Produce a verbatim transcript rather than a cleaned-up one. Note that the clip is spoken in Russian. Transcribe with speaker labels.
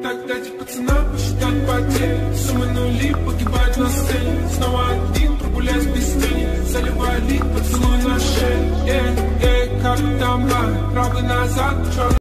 Speaker 1: Так дайте пацанам посчитать потери. Суммы нули погибать на сцене. Снова один, прогуляюсь без тени. Заливай лик, поцелуй на шее. Эй, эй, как там, правый назад, черный.